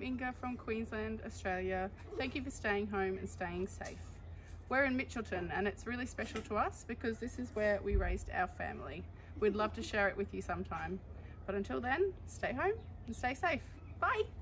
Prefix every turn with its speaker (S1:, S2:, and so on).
S1: I'm Inga from Queensland, Australia. Thank you for staying home and staying safe. We're in Mitchelton and it's really special to us because this is where we raised our family. We'd love to share it with you sometime. But until then, stay home and stay safe. Bye!